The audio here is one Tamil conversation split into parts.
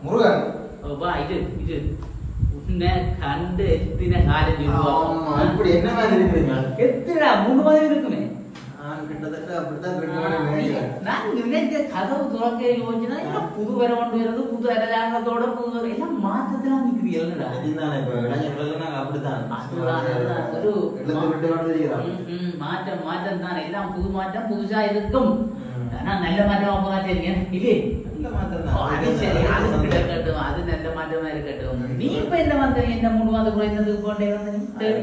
முருகன் வா இது உன்னை கண்டு எத்தனை காலம் சொல்லுவோம். அப்படி என்ன மாதிரி இருக்குங்க? எத்தனை 3 மாதம் இருக்குமே. கிட்டத்தட்ட அப்படித்தான். நான் நினைச்ச கதவு துறக்க யோசிச்சுனா எல்லாம் புது வர கொண்டு வருது, புது அரசாங்கத்தோட புது எல்லாம் மாற்றத்தான் நிற்கிறீங்களா? அப்படித்தான் மாற்றம் தான், எல்லாம் புது மாற்றம் புதுசா இருக்கும். ஆனா நல்ல மாற்றமா போனா சரிங்க இல்லே. அது சரி, அது இருக்கட்டும், அது நல்ல மாற்றமா இருக்கட்டும். நீ இப்ப என்ன வந்தீங்க? என்ன 3 மாதம் குறைந்ததுக்கு போண்டே வந்தீங்க?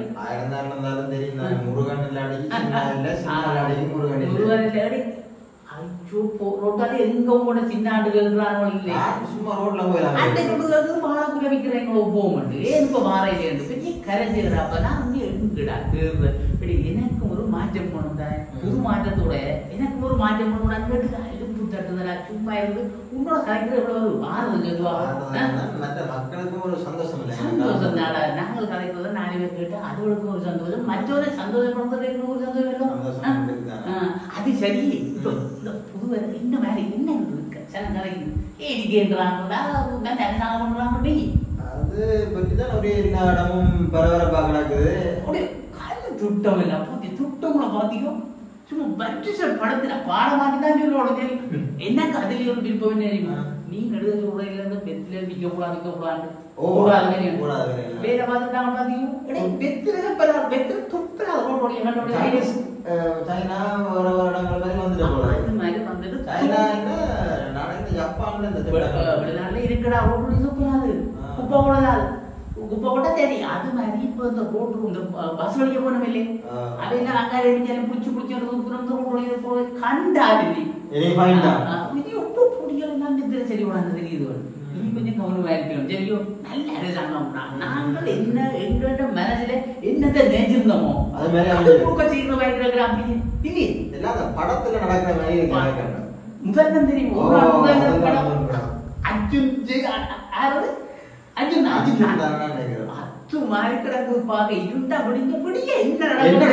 முருகன் இல்ல ஐயோ ரோட்டாலே எங்க உங்களோட சின்ன ஆண்டுகள் சும்மா ரோட்ல போயிடலாம். அந்த கொடுக்கறது மாலக்குள்ள விற்கிறவங்களோ போக மாட்டேன். ஏன் இப்ப வாரையில பெரிய கரைஞ்சிடுறாப்ப நான் வந்து எடுத்துக்கிடா இப்படி எனக்கு ஒரு மாற்றம் பண்ணுறேன். புது மாற்றத்தோட எனக்கு ஒரு மாற்றம் பண்ணுறாங்க. எழுப்பு தட்டுதலா சும்மா இருந்து உன்னோட கரைக்கிற எவ்வளவு ஆறுதல் சொல்லுவாங்க. மக்களுக்கும் ஒரு சந்தோஷம் இல்லை. சந்தோஷம் தாடா. நாங்கள் கரைக்கிறத 4 பேர் கேட்டு அதுகளுக்கும் ஒரு சந்தோஷம், மற்றவரை சந்தோஷப்படுறது இன்னும் ஒரு சந்தோஷம் இல்லை. அது சரி. இந்த புது என்ன வேலை என்ன இருக்கு சில கரைக்கு ஏடிக்கிறாங்களா அரசாங்கம் பண்றாங்க. அது பற்றிதான் ஒரே எல்லா இடமும் பரபரப்பாக நடக்குது. துட்டம் இல்லை பூத்தி துட்டங்களை பார்த்தீங்க. சும்மா பட்ஜெட் படத்துல பாடமாட்டி தான் சொல்லுவாங்க. எனக்கு அதுல ஒரு விருப்பம் தெரியுமா? நீங்க எழுத சொல்றீங்க பெத்துல விற்க கூடாது வேற பார்த்துட்டாங்க பாத்தீங்க. பெத்துல துப்பலா ரோட்டோட சைனா வர இடங்கள் மாதிரி வந்துட்டு வந்துட்டு சைனா என்ன ஜப்பான்ல இந்த வெளிநாட்டுல இருக்கடா ரோட்டு துப்பலாது குப்பை கூடாது. குப்பை கூட தெரியும். அது மாதிரி இப்ப இந்த ரோட்டு இந்த பஸ் வழிய போனோம் இல்லையே அதெல்லாம் அங்க அடிச்சாலும் பிடிச்சி போய் கண்டாடு உப்பு பொடிகள் சரி உடனே தெரியுது. நீ கொஞ்சம் கவனமா இருக்கணும் சரியோ? நல்ல அரசாங்கம். நாங்கள் என்ன எங்கள்கிட்ட மனசுல என்னத்தை நினைச்சிருந்தோமோ அது மாதிரி செய்யணும் அப்படி இல்லை. படத்துல நடக்கிற மாதிரி முதல்ல தெரியும். அர்ஜுன் அர்ஜுன் அத்து மாதிரி கிடக்கு பாக்க இருண்டா பிடிக்க பிடிக்க என்ன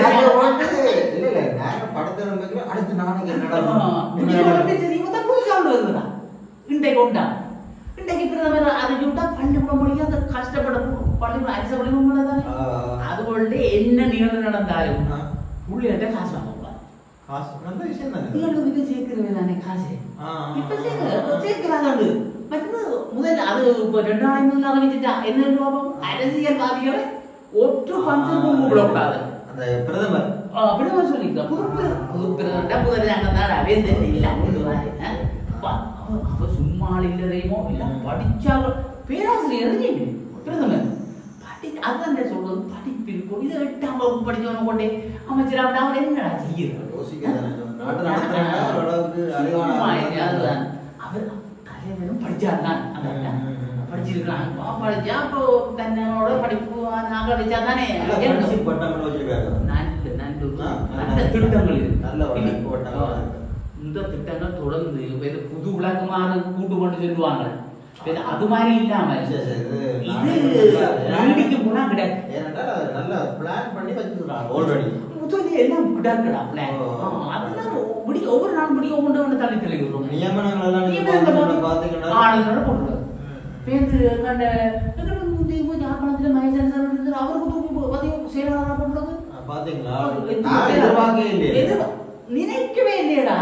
தெரியுமா? புதுசா வருதுடா இன்றைக்கு உண்டா. இன்றைக்கு பிரதமர் அதை விட்டா பள்ளிக்கூட முடியும். அந்த கஷ்டப்பட பள்ளிக்கூட அரசு பள்ளிக்கூட தானே. அதுபோல என்ன நிகழ்வு நடந்தாலும் புள்ளிகிட்ட காசு வாங்க சேர்க்கிறவே தானே காசு. இப்ப சேர்க்கிறாங்க. முதல்ல அது இப்ப 2000 ஆரம்பிச்சுட்டா என்ன அரசியல்வாதிகளை ஒற்று பஞ்சம் கூப்பிடக்கூடாது. பிரதமர் சொல்லிருக்கா புது பிரதமர் முதல்ல ரவேந்தர் இல்ல அவ சும்மா இல்லதையுமோ இல்ல படிச்சாங்க பேராசிரியர் பிரதமர் அதான் சொல்றது படிப்பிருக்கும். இது 8ஆம் வகுப்பு படிச்சவன கொண்டே அமைச்சராக அவர் என்னடா செய்யறது? அவர் தலைவரும் படிச்சாருதான் படிச்சிருக்காங்க. படிச்சா அப்போ தன்னோட படிப்பு நாங்கள் படிச்சா தானே நல்ல திட்டங்கள் இந்த திட்டங்கள் தொடர்ந்து புது விளக்கமான கூட்டு கொண்டு செல்வாங்க. அது மாதிரி இல்லாம இது போனா கிடையாது. நல்ல பிளான் பண்ணி வச்சிருக்காங்க ஆல்ரெடி. எல்லாம் கிடாக்கடா பிளான். அதெல்லாம் ஒவ்வொரு நாள் முடியும் ஒவ்வொன்று தள்ளி தள்ளி விடுறோம். நியமனங்கள் பாத்தீங்கன்னா ஆளுநரோட போட்டுருக்காரு. பேருந்து யாழ்ப்பாணத்துல மகேசன் சார் அவருக்கு செயலாளராக போட்டுறது பாத்தீங்களா? நினைக்கவே இல்லையடா.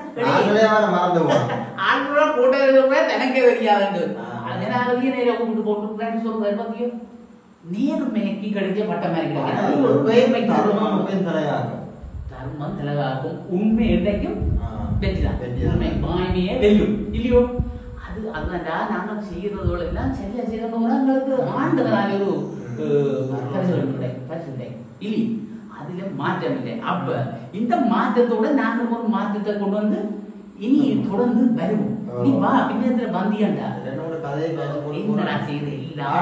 ஆளுநரா போட்டது தனக்கே தெரியாது. அதனால நேரம் கூப்பிட்டு போட்டு சொல்றாரு பாத்தீங்க. நேர்மைக்கு கிடைச்ச பட்டமா தர்மம் தலைவாக்கும். உண்மை என்றைக்கும் வெற்றிதான். மாய்மையே வெல்லும் இல்லையோ? அதுதான்டா நாங்கள் செய்யறதோட எல்லாம் சரியா செய்யறதோட எங்களுக்கு ஆண்டுகளாக ஒரு பரிசு இல்லை. அதுல மாற்றம் இல்லை. அப்ப இந்த மாற்றத்தோட நாங்கள் ஒரு மாற்றத்தை கொண்டு வந்து இனி தொடர்ந்து வருவோம். நீ வா பின்னத்துல வந்தியாண்டா என்னடா செய்யுது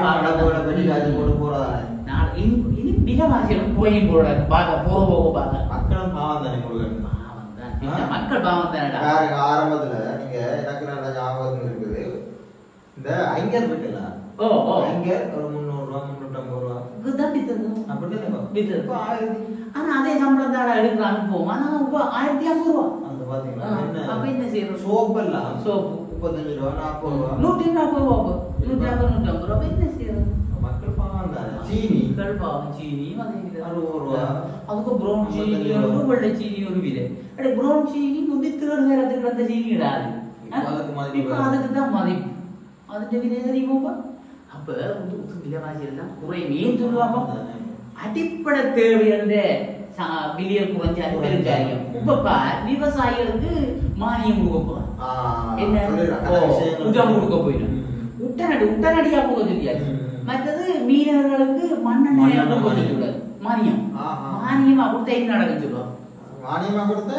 இனி மிகவாசியம் போய் போட பார்க்க போக பார்க்க மக்களும் பாவம் தானே. மக்கள் பாவம் தானடா. ஆரம்பத்துல நீங்க எனக்கு நல்ல ஞாபகம் இருக்குது. இந்த ஐங்கர் இருக்குல்ல, ஐங்கர் ஒரு 300 ரூபா 350 ரூபா அப்படி. ஆனா அதே சம்பளம் தான் எடுக்கிறாங்க போவோம். ஆனா 1500 ரூபா அந்த பாத்தீங்களா? அப்ப என்ன செய்யறோம்? சோப்பு எல்லாம் சோப்பு 35 ரூபா 40 ரூபா 140 ரூபா 150 ரூபா என்ன செய்யறது மக்கள் பாவம் தானே சீனி பாவம் சீனி 60 ரூபா அதுக்கு ப்ரௌன் சீனி ஒரு வெள்ளை சீனி ஒரு விலை அட ப்ரௌன் சீனி முந்தி தேர்ட் நேரத்துக்கு அந்த சீனி இடாது இப்போ அதுக்கு தான் மதிப்பு அதுக்கு விலை தெரியுமா அப்ப விலைவாசி எல்லாம் குறையும் சொல்லுவாங்க அடிப்படை தேவை என்ற பில்லியன் குறைஞ்சாரு பெருஞ்சாரியம் இப்ப விவசாயிகளுக்கு மானியம் கொடுக்க போறான் என்ன உதம் கொடுக்க போயிடும் உடனடியா போக தெரியாது மற்றது மீனவர்களுக்கு மண்ணெண்ணெய் கொடுக்க சொல்லிவிடாது மானியமா கொடுத்தா என்ன நடக்கும் சொல்லுவாங்க மானியமா கொடுத்தா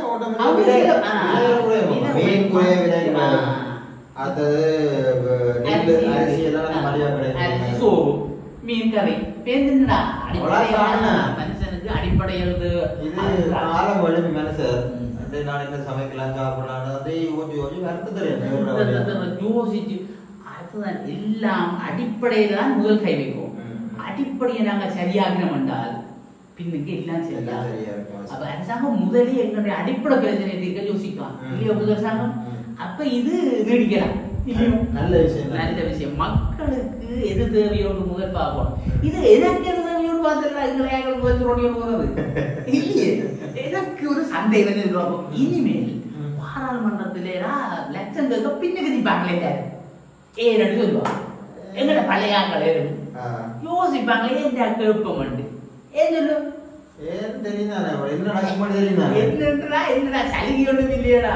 மீன் கறி பேருந்துடா மனுஷனுக்கு அடிப்படையில் மனுஷன் சமைக்கலாம் சாப்பிடலாம் யோசிச்சு அதுதான் எல்லாம் அடிப்படையில தான் முதல் கை வைக்கும் அடிப்படையை நாங்க சரியாகிறோம் என்றால் பின்னுக்கு எல்லாம் சரியா அப்ப அரசாங்கம் முதலே எங்களுடைய அடிப்படை பிரச்சனை தீர்க்க யோசிக்கலாம் இல்லையா அரசாங்கம் அப்ப இது நீடிக்கலாம் நல்ல விஷயம் மக்களுக்கு எது தேவையோடு முதல் பார்ப்போம் இது எனக்கு எது தேவையோடு பார்த்துடலாம் போறது இல்லையே எனக்கு ஒரு சந்தை வந்து இனிமேல் பாராளுமன்றத்திலேடா லட்சம் கேட்க பின்னுக்கு நிற்பாங்களே ஏன்னு சொல்லுவாங்க எங்கட பழையாக்கள் யோசிப்பாங்களே என்ன கேட்போம் ஏன் சொல்லு என்னடா சலுகை ஒன்றும் இல்லையடா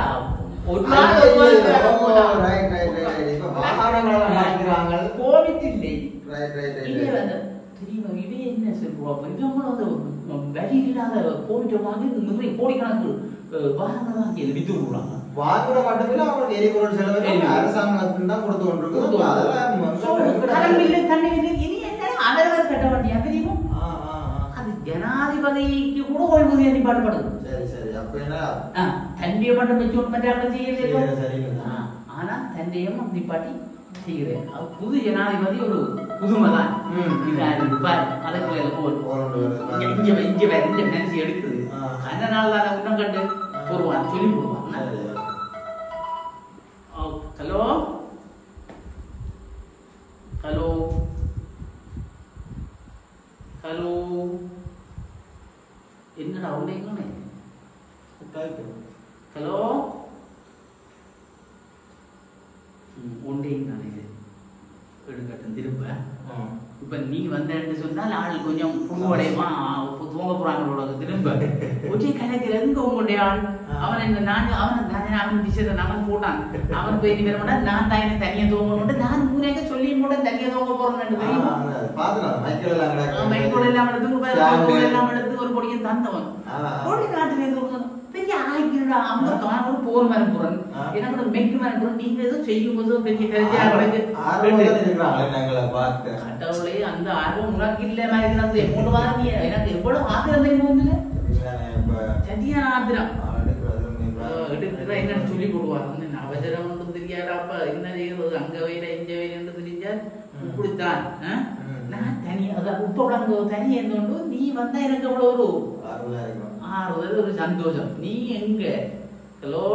கோடிக்கணக்கு வாங்குற மட்டுமில்ல அவங்களுக்கு எரிபொருள் செலவு அரசாங்கத்தின் தான் கொடுத்து கொண்டிருக்கு அவரவர் கட்ட வேண்டிய தெரியுமா அது ஜனாதிபதிக்கு கூட ஓய்வூதிய நிப்பாட்டப்படுது தண்டிய மட்டும் வச்சு ஆனா தண்டையும் நிப்பாட்டி செய்கிறேன் புது ஜனாதிபதி ஒரு புதுமைதான் நினைச்சு எடுக்குது அந்த நாள் தானே உன்னம் கண்டு போடுவான் சொல்லி போடுவான் ஹலோ ஹலோ ஹலோ என்னடா உண்டே ஹலோ ஒன்றேன்னு நான் இது எடுக்கட்டும் திரும்ப இப்ப நீ வந்தேன்னு சொன்னால் ஆள் கொஞ்சம் புதுவடையமா தூங்க போறாங்களோட திரும்ப ஒரே கணக்கில் எங்க உங்களுடைய ஆள் அவன் என்ன அவன் விஷயத்தை அவன் போட்டான் அவன் போய் நீ வர நான் தான் எனக்கு தனியா தூங்க மாட்டேன் நான் ஊரேக்க சொல்லி கூட தனியா தூங்க போறேன் மைக்கோட எல்லாம் எடுத்து ஒரு பொடியை தந்தவன் பொடி நாட்டுல பெரிய ஆகிடா அவங்க காணொரு போர் மரம் புறன் எனக்கு மெக்கு மரம் புறன் நீங்க ஏதோ செய்யும் போது பெரிய கடவுளே அந்த ஆர்வம் உனக்கு இல்ல மாதிரி எவ்வளவு வாங்க எனக்கு எவ்வளவு ஆத்திரம் தெரியுமோ சரியான ஆத்திரம் எடுக்கிறதா என்னன்னு சொல்லி போடுவாங்க அவசரம் ஒன்றும் தெரியாதாப்ப என்ன செய்யறது அங்க வேலை இங்க வேலை என்று தெரிஞ்சால் இப்படித்தான் நான் தனியா அதான் உப்ப உடம்பு தனியா இருந்தோண்டு நீ வந்தா எனக்கு எவ்வளவு ஒரு ஆறுதல் ஒரு சந்தோஷம் நீ எங்க ஹலோ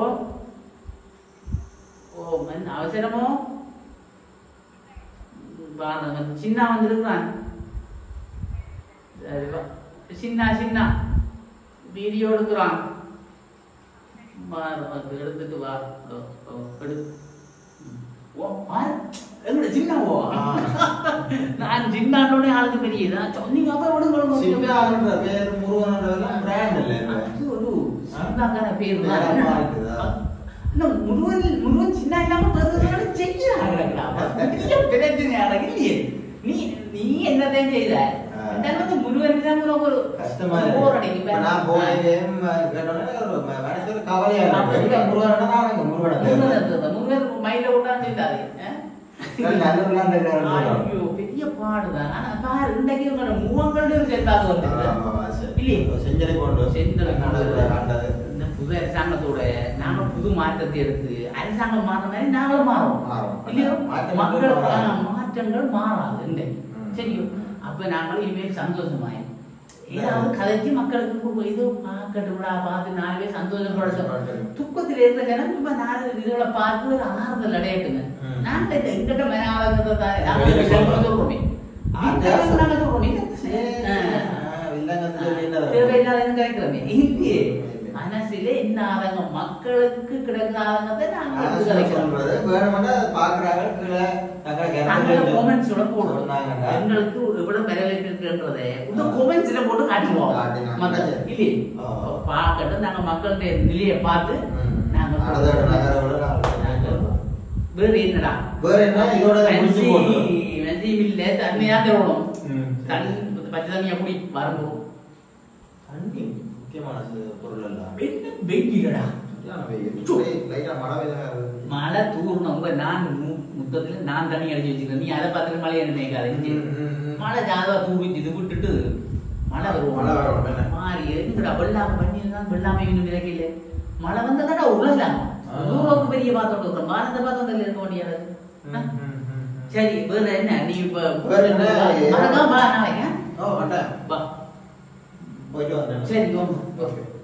ஓ அவசரமோ சின்ன வந்திருக்கான் சின்ன வீடியோ எடுக்கிறான் எடுத்துட்டு வா சின்னவோ நான் சின்னோட ஆளுக்கு பெரியதா சொன்னீங்க ஒரு பேர் முருகன் சின்ன இல்லாம இல்லையே நீ நீ என்னதான் செய்த முருகன் ஒரு கஷ்டமா முருகன் மயில விட்டான்னு பெரிய பாடுதான் ஆனா பாரு இன்றைக்கு முகங்களுடைய சேர்த்தாது வந்து புது அரசாங்கத்தோட நாங்க புது மாற்றத்தை எடுத்து அரசாங்கம் மாற மாதிரி நாங்களும் மாறும் இல்லையோ மக்கள் மாற்றங்கள் மாறாது இன்றைக்கு சரியோ அப்ப நாங்களும் இனிமேல் சந்தோஷமாய் ஏதாவது கதைச்சு மக்களுக்கு இது பார்க்கட்டும்டா பார்த்து 4 பேர் சந்தோஷப்பட துக்கத்தில் இருந்த ஜனம் சும்மா 4 இதுகளை பார்த்து ஒரு ஆறுதல் அடையட்டுங்க. நான் எங்கிட்ட மேலாளத்தை தானே நாங்கள் சொல்றோமே தேவையில்லாத கிடைக்கிறோமே இல்லையே. மனசிலே என்ன ஆதங்கம் மக்களுக்கு கிடைக்கிற ஆதங்கத்தை எங்களுக்கு இவ்வளவு வரவேற்கின்றதை இந்த கொமெண்ட்ஸ்ல போட்டு காட்டுவோம் மக்கள் இல்லையே. பார்க்கட்டும் நாங்க மக்களுடைய நிலையை பார்த்து நாங்க வேறு என்னடா வேற என்ன இதோட இல்ல தண்ணியா தரணும். தண்ணி பச்சை தண்ணியா குடி வரணும். தண்ணி முக்கியமான பொருள் எல்லாம் வெயிலடா மழை தூரணும். நான் முத்தத்துல நான் தண்ணி அடிச்சு வச்சுக்கிறேன். நீ அதை பார்த்துட்டு மழை நினைக்காது. மழை ஜாதா தூரிச்சு இது விட்டுட்டு மழை வரும் மாறி எங்கடா வெள்ளாம பண்ணி இருந்தாலும் வெள்ளாமை இன்னும் நிலைக்கல. மழை வந்ததாடா உலகம் ஊருக்கு பெரிய பாத்தோட்டு பாரத பாத்தோட்டல இருக்க முடியாது. சரி வேற என்ன நீ இப்ப வேற என்ன நான் வைக்க போயிட்டு வரேன். சரி